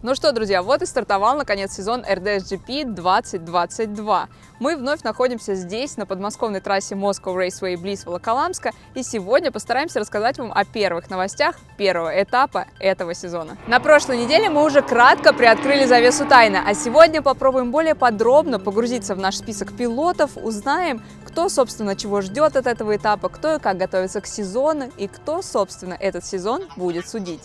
Ну что, друзья, вот и стартовал наконец сезон RDS-GP 2022. Мы вновь находимся здесь, на подмосковной трассе Moscow Raceway близ Волоколамска, и сегодня постараемся рассказать вам о первых новостях первого этапа этого сезона. На прошлой неделе мы уже кратко приоткрыли завесу тайны, а сегодня попробуем более подробно погрузиться в наш список пилотов, узнаем, кто, собственно, чего ждет от этого этапа, кто и как готовится к сезону, и кто, собственно, этот сезон будет судить.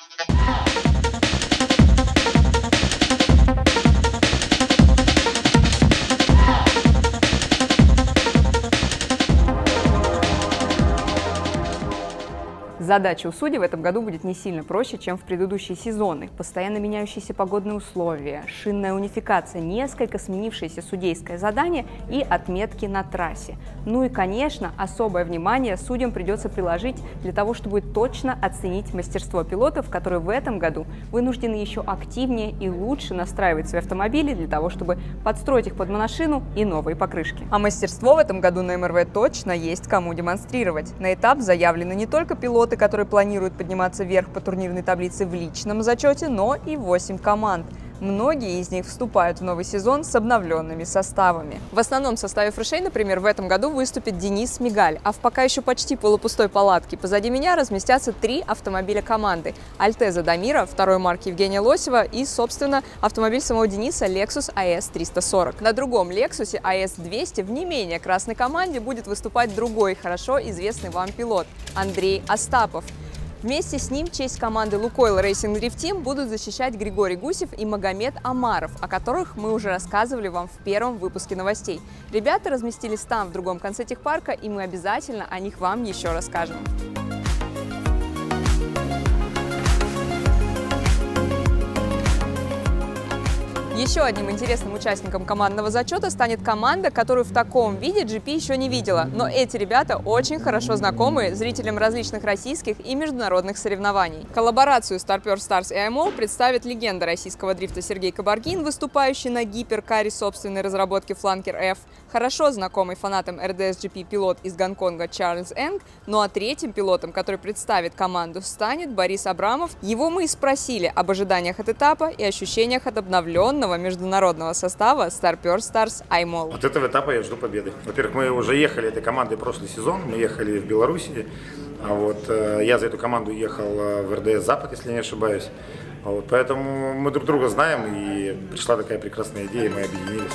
Задача у судей в этом году будет не сильно проще, чем в предыдущие сезоны. Постоянно меняющиеся погодные условия, шинная унификация, несколько сменившееся судейское задание и отметки на трассе. Ну и, конечно, особое внимание судьям придется приложить для того, чтобы точно оценить мастерство пилотов, которые в этом году вынуждены еще активнее и лучше настраивать свои автомобили для того, чтобы подстроить их под моношину и новые покрышки. А мастерство в этом году на МРВ точно есть кому демонстрировать. На этап заявлены не только пилоты, которые планируют подниматься вверх по турнирной таблице в личном зачете, но и 8 команд. Многие из них вступают в новый сезон с обновленными составами. В основном составе Фрешей, например, в этом году выступит Денис Мигаль, а в пока еще почти полупустой палатке позади меня разместятся 3 автомобиля команды. Альтеза Дамира, второй марки Евгения Лосева и, собственно, автомобиль самого Дениса Lexus AS340. На другом Lexus AS200 в не менее красной команде будет выступать другой хорошо известный вам пилот Андрей Остапов. Вместе с ним честь команды Lukoil Racing Drift Team будут защищать Григорий Гусев и Магомед Амаров, о которых мы уже рассказывали вам в первом выпуске новостей. Ребята разместились там, в другом конце техпарка, и мы обязательно о них вам еще расскажем. Еще одним интересным участником командного зачета станет команда, которую в таком виде GP еще не видела. Но эти ребята очень хорошо знакомы зрителям различных российских и международных соревнований. Коллаборацию Starpure Stars и iMall представит легенда российского дрифта Сергей Кабаргин, выступающий на гиперкаре собственной разработки Flanker F, хорошо знакомый фанатам RDS-GP пилот из Гонконга Чарльз Энг, ну а третьим пилотом, который представит команду, станет Борис Абрамов. Его мы и спросили об ожиданиях от этапа и ощущениях от обновленного международного состава Starpure Stars iMall. От этого этапа я жду победы. Во-первых, мы уже ехали этой командой прошлый сезон, мы ехали в Белоруссии, я за эту команду ехал в РДС Запад, если не ошибаюсь. Поэтому мы друг друга знаем, и пришла такая прекрасная идея, мы объединились.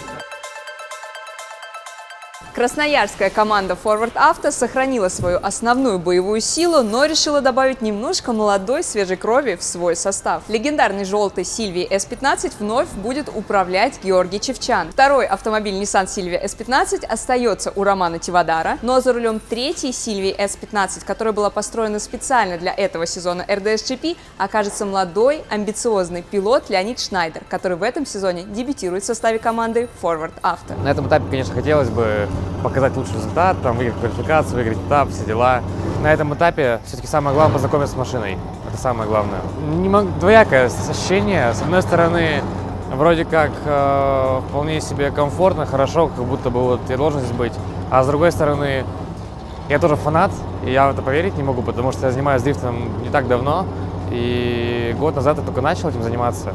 Красноярская команда Forward Auto сохранила свою основную боевую силу, но решила добавить немножко молодой свежей крови в свой состав. Легендарный желтый Silvia S15 вновь будет управлять Георгий Чевчан. Второй автомобиль Nissan Silvia S15 остается у Романа Тивадара, но за рулем третьей Silvia S15, которая была построена специально для этого сезона RDS-GP, окажется молодой, амбициозный пилот Леонид Шнайдер, который в этом сезоне дебютирует в составе команды Forward Auto. На этом этапе, конечно, хотелось бы показать лучший результат, выиграть квалификацию, выиграть этап, все дела. На этом этапе все-таки самое главное познакомиться с машиной. Это самое главное. Двоякое ощущение. С одной стороны, вроде как вполне себе комфортно, хорошо, как будто бы вот я должен здесь быть. А с другой стороны, я тоже фанат, и я в это поверить не могу, потому что я занимаюсь дрифтом не так давно, и год назад я только начал этим заниматься.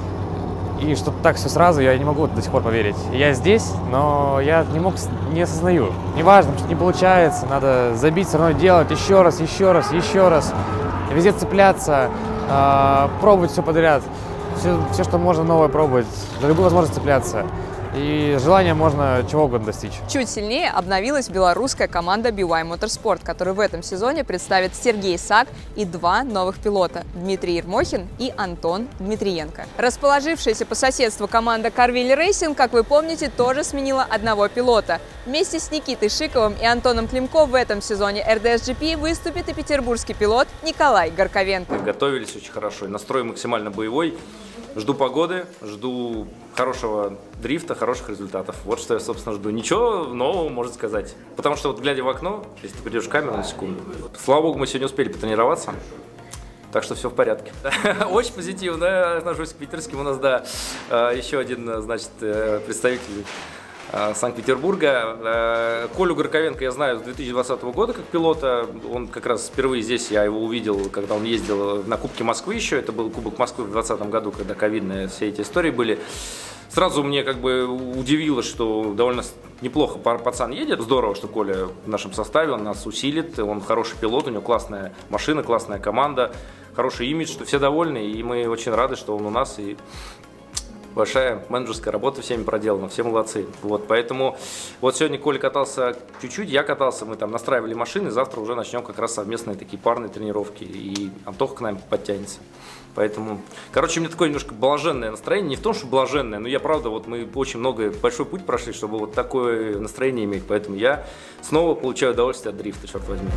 И что так все сразу, я не могу до сих пор поверить. Я здесь, но я не осознаю. Неважно, что не получается, надо забить, все равно делать еще раз, еще раз, еще раз. Везде цепляться, пробовать все подряд. Все, что можно новое пробовать, за любую возможность цепляться. И желание можно чего угодно достичь. Чуть сильнее обновилась белорусская команда BY Motorsport, которая в этом сезоне представит Сергей Сак и 2 новых пилота – Дмитрий Ермохин и Антон Дмитриенко. Расположившаяся по соседству команда Carville Racing, как вы помните, тоже сменила одного пилота. Вместе с Никитой Шиковым и Антоном Климко в этом сезоне RDS-GP выступит и петербургский пилот Николай Горковенко. Мы готовились очень хорошо, настрой максимально боевой. Жду погоды, жду хорошего дрифта, хороших результатов. Вот что я, собственно, жду. Ничего нового, можно сказать. Потому что, вот глядя в окно, если ты придешь в камеру на секунду, слава богу, мы сегодня успели потренироваться. Так что все в порядке. Очень позитивно отношусь к питерским. У нас, да, еще один, значит, представитель Санкт-Петербурга. Колю Горковенко я знаю с 2020 года как пилота. Он как раз впервые здесь, я его увидел, когда он ездил на Кубке Москвы еще. Это был Кубок Москвы в 2020 году, когда ковидные все эти истории были. Сразу мне как бы удивило, что довольно неплохо пацан едет. Здорово, что Коля в нашем составе, он нас усилит, он хороший пилот, у него классная машина, классная команда, хороший имидж, что все довольны, и мы очень рады, что он у нас, и большая менеджерская работа всеми проделана, все молодцы. Вот, поэтому вот сегодня Коля катался чуть-чуть, я катался, мы там настраивали машины, завтра уже начнем как раз совместные такие парные тренировки, и Антоха к нам подтянется. Поэтому, короче, у меня такое немножко блаженное настроение, не в том, что блаженное, но я правда, вот мы очень большой путь прошли, чтобы вот такое настроение иметь, поэтому я снова получаю удовольствие от дрифта, черт возьми.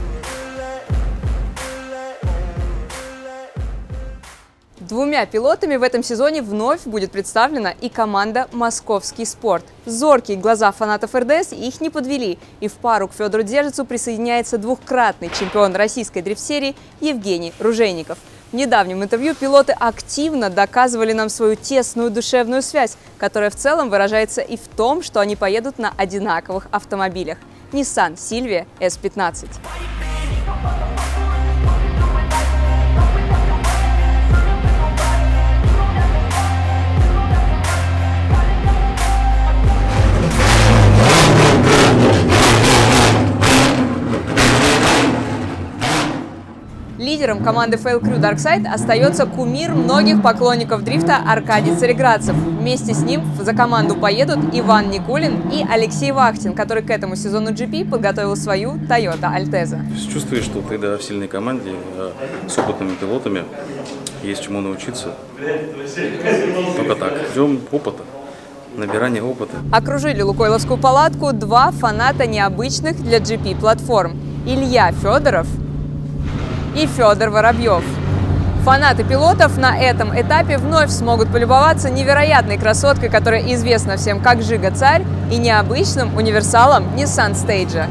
Двумя пилотами в этом сезоне вновь будет представлена и команда «Московский спорт». Зоркие глаза фанатов РДС их не подвели, и в пару к Федору Держицу присоединяется двукратный чемпион российской дрифт-серии Евгений Ружейников. В недавнем интервью пилоты активно доказывали нам свою тесную душевную связь, которая в целом выражается и в том, что они поедут на одинаковых автомобилях – Nissan Silvia S15. Лидером команды Fail Crew Darkside остается кумир многих поклонников дрифта Аркадий Цареградцев. Вместе с ним за команду поедут Иван Никулин и Алексей Вахтин, который к этому сезону GP подготовил свою Toyota Altezza. Чувствуешь, что когда в сильной команде с опытными пилотами есть чему научиться. Только так. Ждем опыта. Набирание опыта. Окружили лукойловскую палатку два фаната необычных для GP-платформ – Илья Федоров и Федор Воробьев. Фанаты пилотов на этом этапе вновь смогут полюбоваться невероятной красоткой, которая известна всем как Жига-царь, и необычным универсалом Nissan Stage.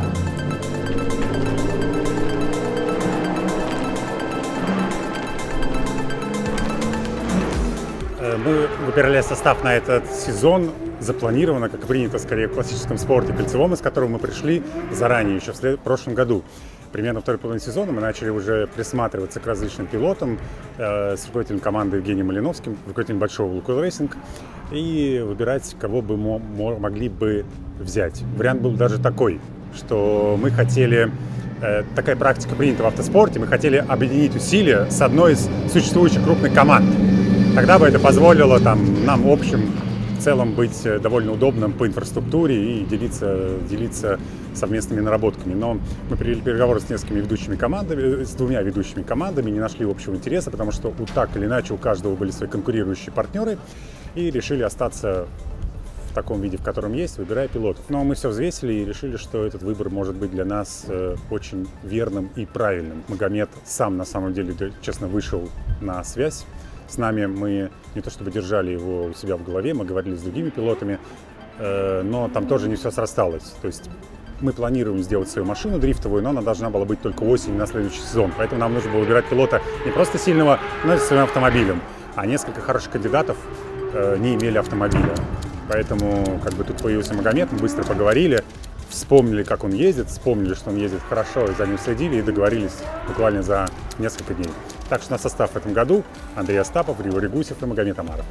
Мы выбирали состав на этот сезон запланировано, как принято скорее в классическом спорте, кольцевом, из которого мы пришли заранее, еще в прошлом году. Примерно второй половине сезона мы начали уже присматриваться к различным пилотам с руководителем команды Евгением Малиновским, руководителем большого Lukoil Racing, и выбирать, кого бы могли бы взять. Вариант был даже такой, что мы хотели, такая практика принята в автоспорте, мы хотели объединить усилия с одной из существующих крупных команд. Тогда бы это позволило нам общим в целом быть довольно удобным по инфраструктуре и делиться совместными наработками. Но мы провели переговоры с несколькими ведущими командами, с двумя ведущими командами, не нашли общего интереса, потому что так или иначе у каждого были свои конкурирующие партнеры, и решили остаться в таком виде, в котором есть, выбирая пилотов. Но мы все взвесили и решили, что этот выбор может быть для нас очень верным и правильным. Магомед сам, на самом деле, честно, вышел на связь с нами. Мы не то чтобы держали его у себя в голове, мы говорили с другими пилотами, но там тоже не все срасталось. То есть мы планируем сделать свою машину дрифтовую, но она должна была быть только осенью на следующий сезон. Поэтому нам нужно было выбирать пилота не просто сильного, но и со своим автомобилем. А несколько хороших кандидатов не имели автомобиля. Поэтому тут появился Магомед, мы быстро поговорили, вспомнили, как он ездит, вспомнили, что он ездит хорошо, и за ним следили, и договорились буквально за несколько дней. Так что на состав в этом году Андрей Остапов, Григорий Гусев и Магомед Амаров.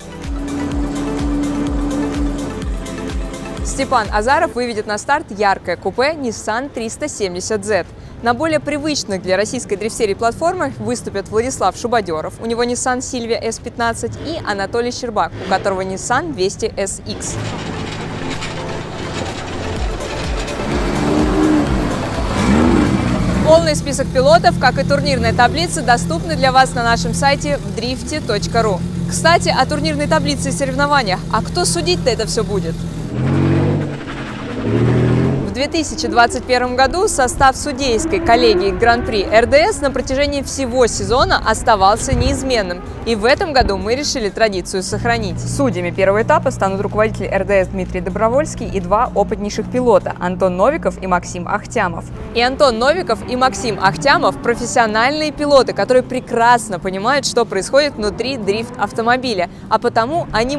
Степан Азаров выведет на старт яркое купе Nissan 370Z. На более привычных для российской дрифт-серии платформах выступят Владислав Шубадеров, у него Nissan Silvia S15, и Анатолий Щербак, у которого Nissan 200SX. Полный список пилотов, как и турнирная таблица, доступны для вас на нашем сайте wdrifty.ru. Кстати, о турнирной таблице и соревнованиях. А кто судить-то это все будет? В 2021 году состав судейской коллегии Гран-при РДС на протяжении всего сезона оставался неизменным. И в этом году мы решили традицию сохранить. Судьями первого этапа станут руководитель РДС Дмитрий Добровольский и два опытнейших пилота – Антон Новиков и Максим Ахтямов. И Антон Новиков и Максим Ахтямов – профессиональные пилоты, которые прекрасно понимают, что происходит внутри дрифт-автомобиля, а потому они могут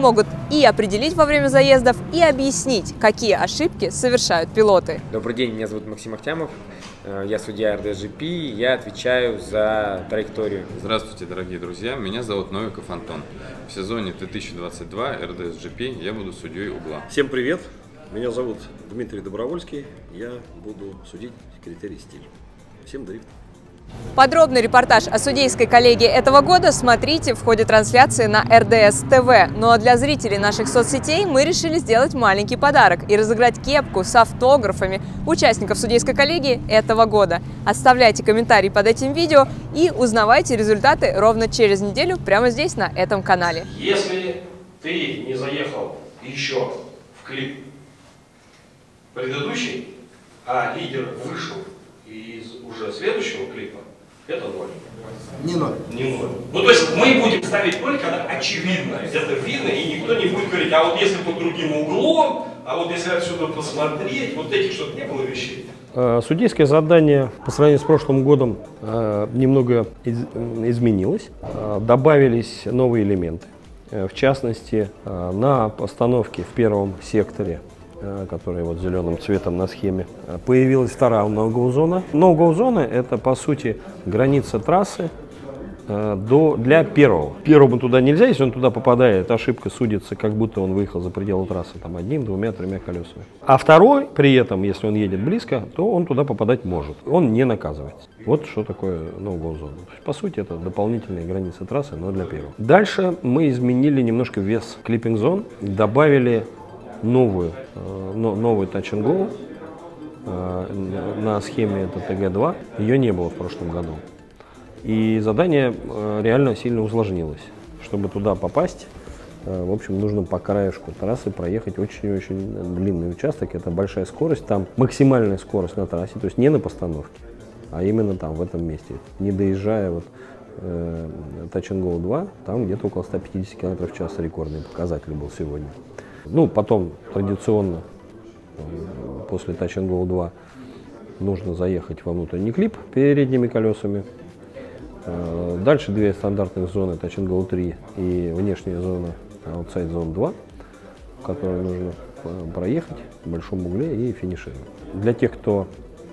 и определить во время заездов, и объяснить, какие ошибки совершают пилоты. Добрый день, меня зовут Максим Ахтямов, я судья РДС-GP, я отвечаю за траекторию. Здравствуйте, дорогие друзья, меня зовут Новиков Антон. В сезоне 2022 РДС-GP я буду судьей угла. Всем привет, меня зовут Дмитрий Добровольский, я буду судить критерий стиля. Всем дрифт. Подробный репортаж о судейской коллегии этого года смотрите в ходе трансляции на РДС ТВ. Ну а для зрителей наших соцсетей мы решили сделать маленький подарок и разыграть кепку с автографами участников судейской коллегии этого года. Оставляйте комментарии под этим видео и узнавайте результаты ровно через неделю прямо здесь, на этом канале. Если ты не заехал еще в клип предыдущий, а лидер вышел из уже следующего клипа, это 0. Не 0. Не 0. Ну то есть мы будем ставить 0, когда очевидно, это видно, и никто не будет говорить, а вот если под другим углом, а вот если отсюда посмотреть, вот этих что-то не было вещей. Судейское задание по сравнению с прошлым годом немного изменилось. Добавились новые элементы. В частности, на постановке в первом секторе, который вот зеленым цветом на схеме, появилась вторая no-go зона. No-go зона — это, по сути, граница трассы для первого. Первому туда нельзя, если он туда попадает, ошибка судится, как будто он выехал за пределы трассы там 1, 2, 3 колесами. А второй, при этом, если он едет близко, то он туда попадать может. Он не наказывается. Вот что такое no-go зона. По сути, это дополнительные границы трассы, но для первого. Дальше мы изменили немножко вес клиппинг зон, добавили новый Touch and Go на схеме это TG2, ее не было в прошлом году. И задание реально сильно усложнилось. Чтобы туда попасть, в общем, нужно по краешку трассы проехать очень-очень длинный участок. Это большая скорость, там максимальная скорость на трассе, то есть не на постановке, а именно там, в этом месте. Не доезжая вот Touch and Go 2, там где-то около 150 км в час рекордный показатель был сегодня. Ну, потом традиционно после Touch and Go 2 нужно заехать во внутренний клип передними колесами. Дальше две стандартных зоны Touch and Go 3 и внешняя зона Outside Zone 2, которую нужно проехать в большом угле и финишировать. Для тех, кто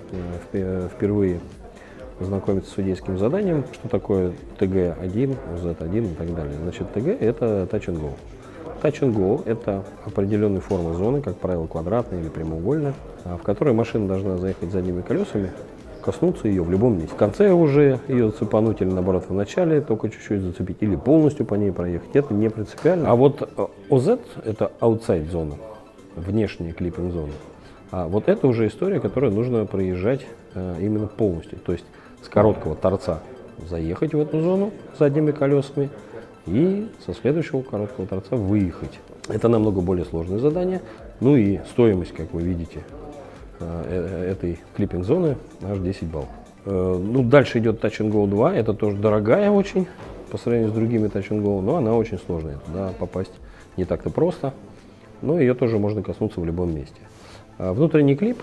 впервые знакомиться с судейским заданием, что такое TG1, Z1 и так далее. Значит, TG — это Touch and Go. Touch and Go — это определенная форма зоны, как правило, квадратная или прямоугольная, в которой машина должна заехать задними колесами, коснуться ее в любом месте. В конце уже ее зацепануть или, наоборот, в начале только чуть-чуть зацепить или полностью по ней проехать. Это не принципиально. А вот OZ — это outside зона, внешняя клиппинг зона. А вот это уже история, которую нужно проезжать именно полностью. То есть с короткого торца заехать в эту зону задними колесами и со следующего короткого торца выехать. Это намного более сложное задание. Ну и стоимость, как вы видите, этой клиппинг-зоны аж 10 баллов. Ну, дальше идет Touch and Go 2. Это тоже дорогая очень по сравнению с другими Touch and Go, но она очень сложная. Туда попасть не так-то просто, но ее тоже можно коснуться в любом месте. Внутренний клип,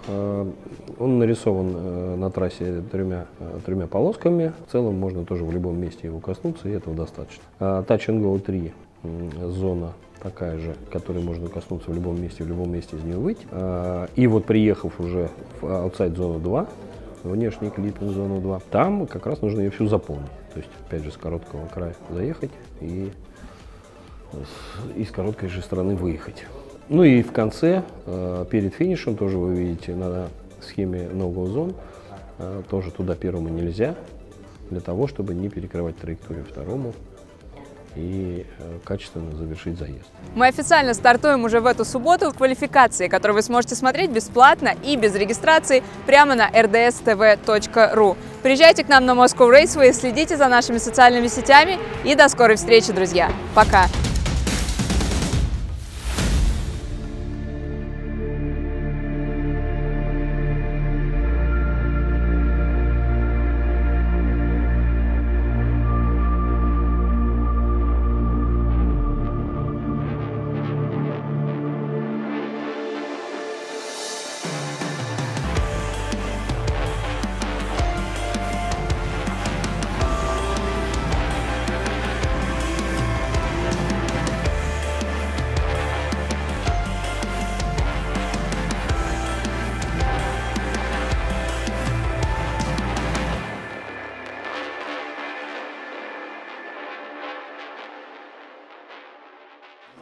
он нарисован на трассе тремя полосками. В целом можно тоже в любом месте его коснуться, и этого достаточно. Touch and Go 3 зона такая же, которой можно коснуться в любом месте из нее выйти. И вот приехав уже в Outside зону 2, внешний клиппинг зону 2, там как раз нужно ее всю заполнить. То есть, опять же, с короткого края заехать и с короткой же стороны выехать. Ну и в конце, перед финишем, тоже вы видите на схеме No-Go Zone, тоже туда первому нельзя, для того, чтобы не перекрывать траекторию второму и качественно завершить заезд. Мы официально стартуем уже в эту субботу в квалификации, которую вы сможете смотреть бесплатно и без регистрации прямо на rdstv.ru. Приезжайте к нам на Moscow Raceway, следите за нашими социальными сетями и до скорой встречи, друзья. Пока!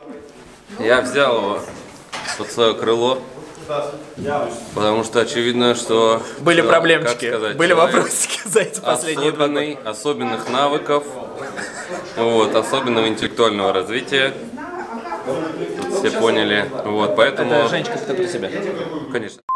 Я взял его под свое крыло, потому что очевидно, что... Были что, проблемчики, сказать, были вопросики за эти последние 2 года. Особенных навыков, вот, особенного интеллектуального развития. Тут все поняли, вот, поэтому... Это Женечка, ты про себя. Конечно.